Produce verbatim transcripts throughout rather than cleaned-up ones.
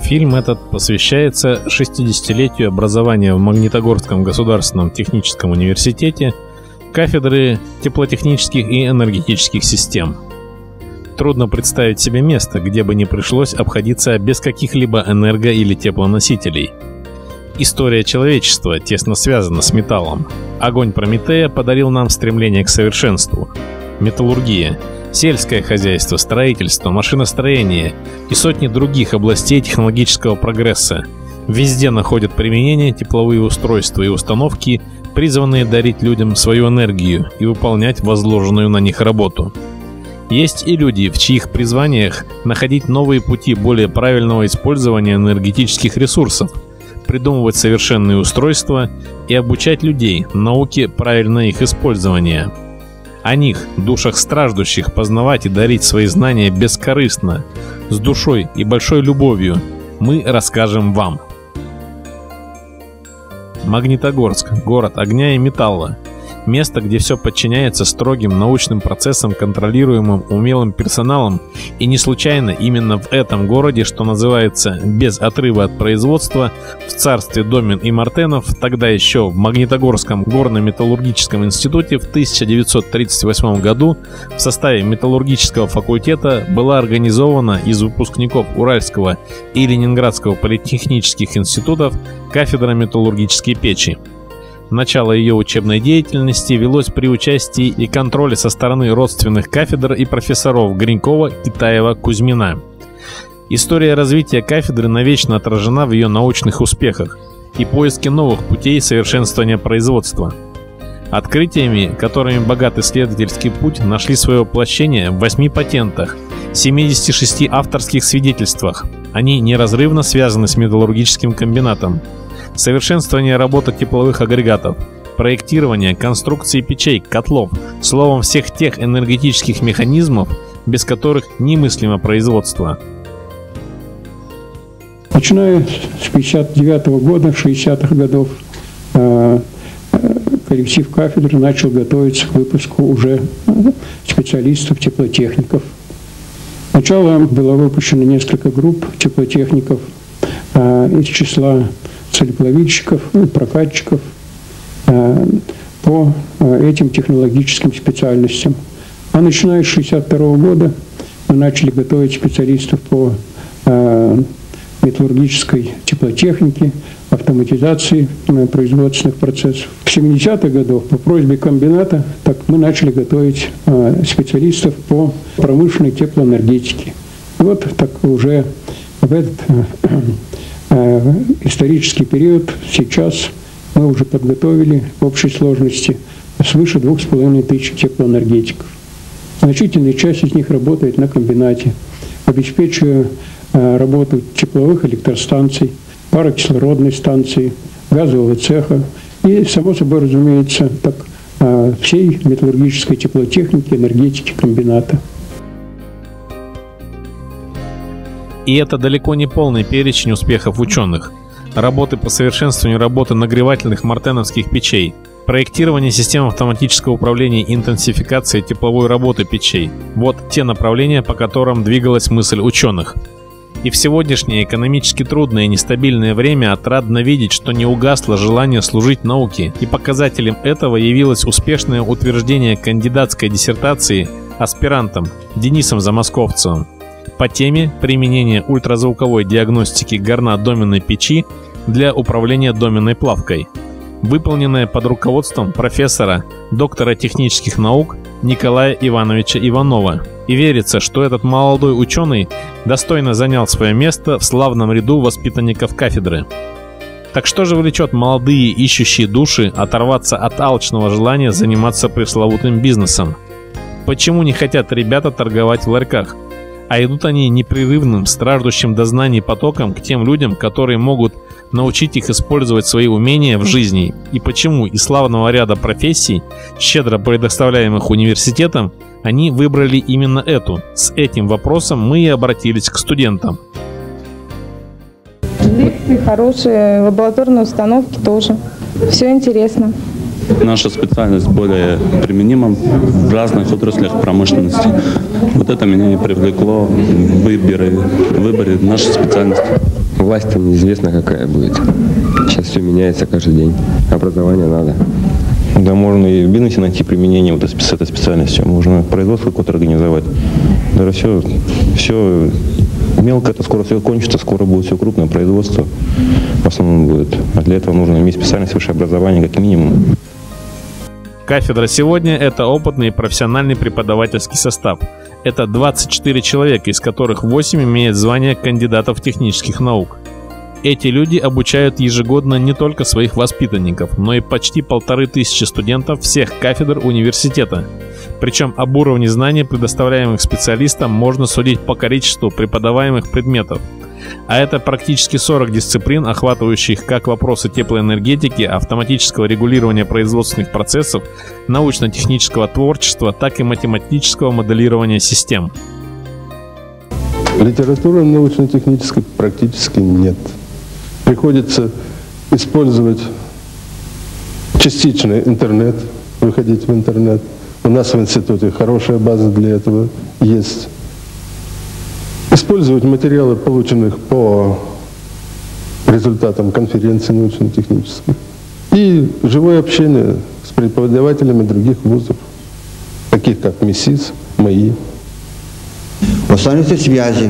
Фильм этот посвящается шестидесятилетию образования в Магнитогорском государственном техническом университете кафедры теплотехнических и энергетических систем. Трудно представить себе место, где бы не пришлось обходиться без каких-либо энерго- или теплоносителей. История человечества тесно связана с металлом. Огонь Прометея подарил нам стремление к совершенству. Металлургия, сельское хозяйство, строительство, машиностроение и сотни других областей технологического прогресса. Везде находят применение тепловые устройства и установки, призванные дарить людям свою энергию и выполнять возложенную на них работу. Есть и люди, в чьих призваниях находить новые пути более правильного использования энергетических ресурсов, придумывать совершенные устройства и обучать людей науке правильного их использования. О них, душах страждущих, познавать и дарить свои знания бескорыстно, с душой и большой любовью, мы расскажем вам. Магнитогорск – город огня и металла. Место, где все подчиняется строгим научным процессам, контролируемым умелым персоналом, и не случайно именно в этом городе, что называется без отрыва от производства, в царстве Домин и Мартенов, тогда еще в Магнитогорском горно-металлургическом институте в тысяча девятьсот тридцать восьмом году в составе металлургического факультета была организована из выпускников Уральского и Ленинградского политехнических институтов кафедра металлургической печи. Начало ее учебной деятельности велось при участии и контроле со стороны родственных кафедр и профессоров Гринькова, Китаева, Кузьмина. История развития кафедры навечно отражена в ее научных успехах и поиске новых путей совершенствования производства. Открытиями, которыми богат исследовательский путь, нашли свое воплощение в восьми патентах, семидесяти шести авторских свидетельствах. Они неразрывно связаны с металлургическим комбинатом. Совершенствование работы тепловых агрегатов, проектирование конструкции печей, котлов, словом, всех тех энергетических механизмов, без которых немыслимо производство. Начиная с пятьдесят девятого года, шестидесятых годов, коллектив кафедры начал готовиться к выпуску уже специалистов, теплотехников. Сначала было выпущено несколько групп теплотехников из числа целеплавильщиков, прокатчиков по этим технологическим специальностям. А начиная с шестьдесят второго года мы начали готовить специалистов по металлургической теплотехнике, автоматизации производственных процессов. В семидесятых годах по просьбе комбината так мы начали готовить специалистов по промышленной теплоэнергетике. И вот так уже в этот исторический период сейчас мы уже подготовили в общей сложности свыше двух с половиной тысяч теплоэнергетиков. Значительная часть из них работает на комбинате, обеспечивая работу тепловых электростанций, парокислородной станции, газового цеха и, само собой разумеется, так, всей металлургической теплотехники, энергетики комбината. И это далеко не полный перечень успехов ученых. Работы по совершенствованию работы нагревательных мартеновских печей, проектирование систем автоматического управления и интенсификации тепловой работы печей – вот те направления, по которым двигалась мысль ученых. И в сегодняшнее экономически трудное и нестабильное время отрадно видеть, что не угасло желание служить науке, и показателем этого явилось успешное утверждение кандидатской диссертации аспирантом Денисом Замосковцевым по теме применения ультразвуковой диагностики горна-доменной печи для управления доменной плавкой, выполненная под руководством профессора, доктора технических наук Николая Ивановича Иванова. И верится, что этот молодой ученый достойно занял свое место в славном ряду воспитанников кафедры. Так что же влечет молодые ищущие души оторваться от алчного желания заниматься пресловутым бизнесом? Почему не хотят ребята торговать в ларьках? А идут они непрерывным, страждущим до знаний потоком к тем людям, которые могут научить их использовать свои умения в жизни. И почему из славного ряда профессий, щедро предоставляемых университетом, они выбрали именно эту? С этим вопросом мы и обратились к студентам. Лекции хорошие, лабораторные установки тоже. Все интересно. Наша специальность более применима в разных отраслях промышленности. Вот это меня и привлекло в выборе, в выборе нашей специальности. Власть-то неизвестно какая будет. Сейчас все меняется каждый день. Образование надо. Да, можно и в бизнесе найти применение вот с этой специальностью. Можно производство какое-то организовать. Даже все, все мелко, это скоро все кончится, скоро будет все крупное производство в основном будет. А для этого нужно иметь специальность, высшее образование как минимум. Кафедра сегодня – это опытный и профессиональный преподавательский состав. Это двадцать четыре человека, из которых восемь имеют звание кандидатов технических наук. Эти люди обучают ежегодно не только своих воспитанников, но и почти полторы тысячи студентов всех кафедр университета. Причем об уровне знаний, предоставляемых специалистам, можно судить по количеству преподаваемых предметов. А это практически сорок дисциплин, охватывающих как вопросы теплоэнергетики, автоматического регулирования производственных процессов, научно-технического творчества, так и математического моделирования систем. Литературы научно-технической практически нет. Приходится использовать частичный интернет, выходить в интернет. У нас в институте хорошая база для этого есть. Использовать материалы, полученных по результатам конференции научно-технической. И живое общение с преподавателями других вузов, таких как МИСИС, МАИ. Установлены связи,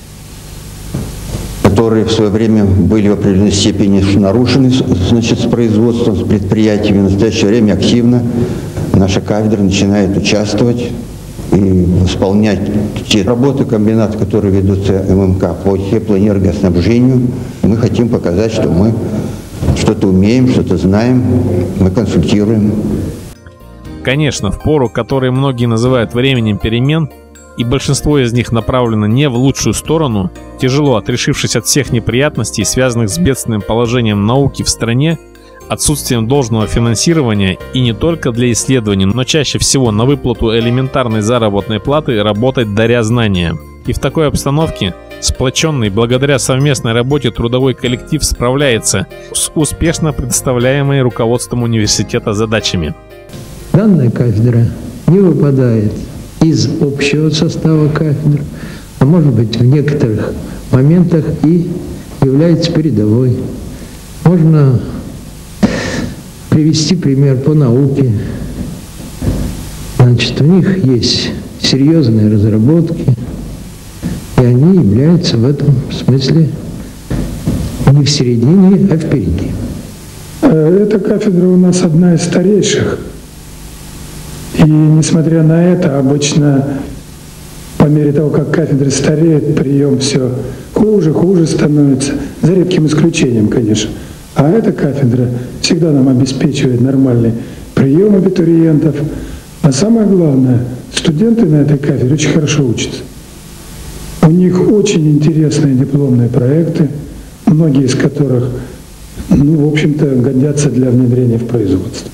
которые в свое время были в определенной степени нарушены, значит, с производством, с предприятиями. В настоящее время активно наша кафедра начинает участвовать и исполнять те работы комбината, которые ведутся ММК по теплоэнергоснабжению. Мы хотим показать, что мы что-то умеем, что-то знаем, мы консультируем. Конечно, в пору, который многие называют временем перемен, и большинство из них направлено не в лучшую сторону, тяжело, отрешившись от всех неприятностей, связанных с бедственным положением науки в стране, отсутствием должного финансирования и не только для исследований, но чаще всего на выплату элементарной заработной платы работать даря знания. И в такой обстановке сплоченный благодаря совместной работе трудовой коллектив справляется с успешно предоставляемой руководством университета задачами. Данная кафедра не выпадает из общего состава кафедр, а может быть в некоторых моментах и является передовой. Можно привести пример по науке. Значит, у них есть серьезные разработки, и они являются в этом смысле не в середине, а впереди. Эта кафедра у нас одна из старейших. И несмотря на это, обычно по мере того, как кафедра стареет, прием все хуже, хуже становится, за редким исключением, конечно. А эта кафедра всегда нам обеспечивает нормальный прием абитуриентов. А самое главное, студенты на этой кафедре очень хорошо учатся. У них очень интересные дипломные проекты, многие из которых, ну, в общем-то, годятся для внедрения в производство.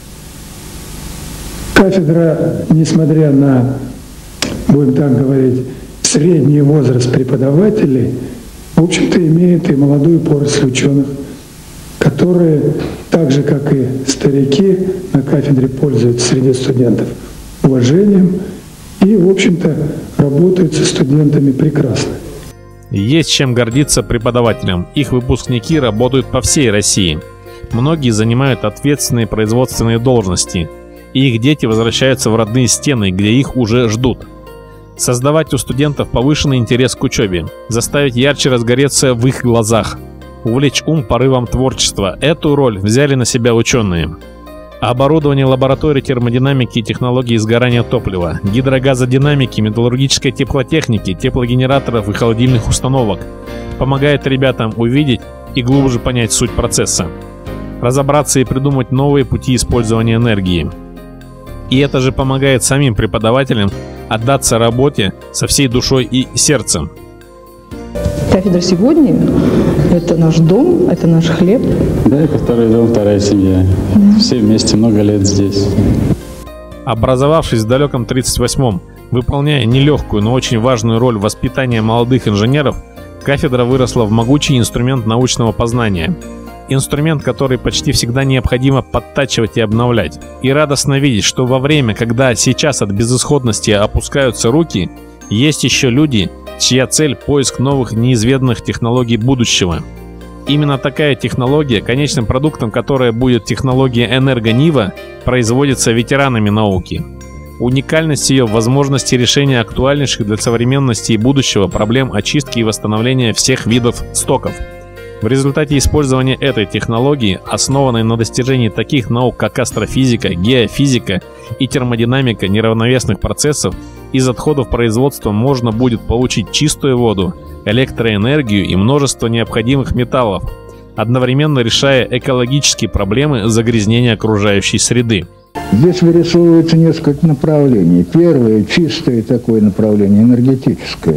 Кафедра, несмотря на, будем так говорить, средний возраст преподавателей, в общем-то, имеет и молодую поросль ученых, которые, так же, как и старики, на кафедре пользуются среди студентов уважением и, в общем-то, работают со студентами прекрасно. Есть чем гордиться преподавателям. Их выпускники работают по всей России. Многие занимают ответственные производственные должности, и их дети возвращаются в родные стены, где их уже ждут. Создавать у студентов повышенный интерес к учебе, заставить ярче разгореться в их глазах, увлечь ум порывом творчества – эту роль взяли на себя ученые. Оборудование лаборатории термодинамики и технологии сгорания топлива, гидрогазодинамики, металлургической теплотехники, теплогенераторов и холодильных установок помогает ребятам увидеть и глубже понять суть процесса, разобраться и придумать новые пути использования энергии. И это же помогает самим преподавателям отдаться работе со всей душой и сердцем. Кафедра сегодня – это наш дом, это наш хлеб. Да, это второй дом, вторая семья. Да. Все вместе много лет здесь. Образовавшись в далеком тридцать восьмом, выполняя нелегкую, но очень важную роль воспитания молодых инженеров, кафедра выросла в могучий инструмент научного познания. Инструмент, который почти всегда необходимо подтачивать и обновлять. И радостно видеть, что во время, когда сейчас от безысходности опускаются руки, есть еще люди, чья цель – поиск новых неизведанных технологий будущего. Именно такая технология, конечным продуктом которой будет технология «Энергонива», производится ветеранами науки. Уникальность ее в возможности решения актуальнейших для современности и будущего проблем очистки и восстановления всех видов стоков. В результате использования этой технологии, основанной на достижении таких наук, как астрофизика, геофизика и термодинамика неравновесных процессов, из отходов производства можно будет получить чистую воду, электроэнергию и множество необходимых металлов, одновременно решая экологические проблемы загрязнения окружающей среды. Здесь вырисовывается несколько направлений. Первое – чистое такое направление, энергетическое.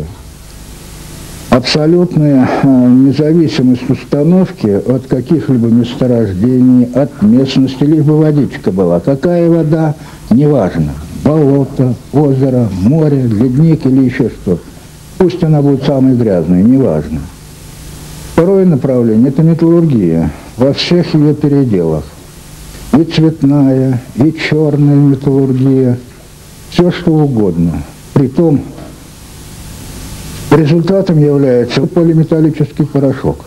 Абсолютная независимость установки от каких-либо месторождений, от местности, лишь бы водичка была. Какая вода – неважно. Болото, озеро, море, ледник или еще что. Пусть она будет самой грязной, неважно. Второе направление – это металлургия во всех ее переделах. И цветная, и черная металлургия, все что угодно. Притом результатом является полиметаллический порошок.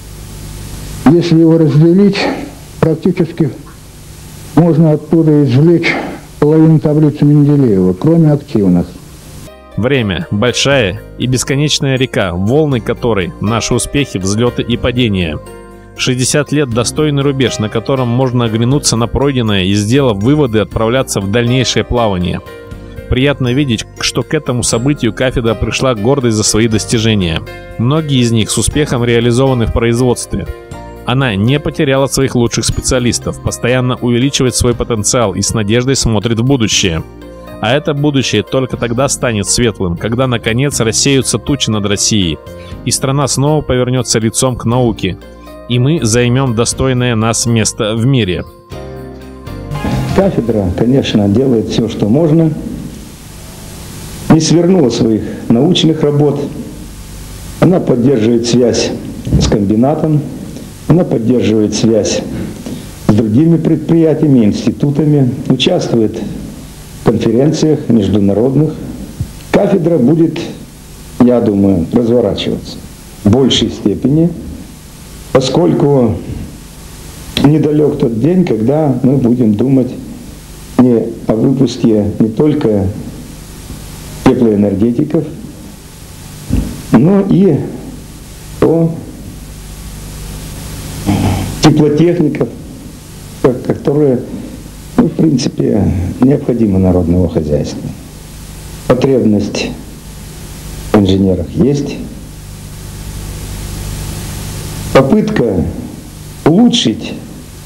Если его разделить, практически можно оттуда извлечь половину таблицы Менделеева, кроме активных. Время – большая и бесконечная река, волны которой – наши успехи, взлеты и падения. шестьдесят лет – достойный рубеж, на котором можно оглянуться на пройденное и, сделав выводы, отправляться в дальнейшее плавание. Приятно видеть, что к этому событию кафедра пришла гордой за свои достижения. Многие из них с успехом реализованы в производстве. Она не потеряла своих лучших специалистов, постоянно увеличивает свой потенциал и с надеждой смотрит в будущее. А это будущее только тогда станет светлым, когда наконец рассеются тучи над Россией, и страна снова повернется лицом к науке, и мы займем достойное нас место в мире. Кафедра, конечно, делает все, что можно, не свернула своих научных работ, она поддерживает связь с комбинатом, она поддерживает связь с другими предприятиями, институтами, участвует в конференциях международных. Кафедра будет, я думаю, разворачиваться в большей степени, поскольку недалек тот день, когда мы будем думать не о выпуске не только теплоэнергетиков, но и о теплотехников, которые, ну, в принципе, необходимы народного хозяйства. Потребность в инженерах есть. Попытка улучшить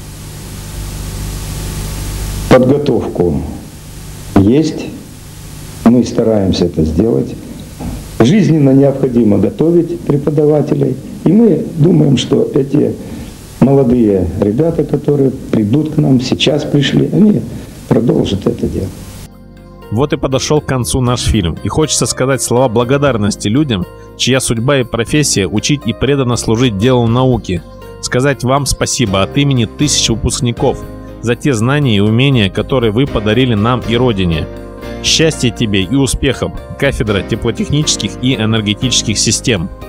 подготовку есть. Мы стараемся это сделать. Жизненно необходимо готовить преподавателей. И мы думаем, что эти молодые ребята, которые придут к нам, сейчас пришли, они продолжат это дело. Вот и подошел к концу наш фильм. И хочется сказать слова благодарности людям, чья судьба и профессия учить и преданно служить делу науки. Сказать вам спасибо от имени тысяч выпускников за те знания и умения, которые вы подарили нам и Родине. Счастья тебе и успехов, кафедра теплотехнических и энергетических систем.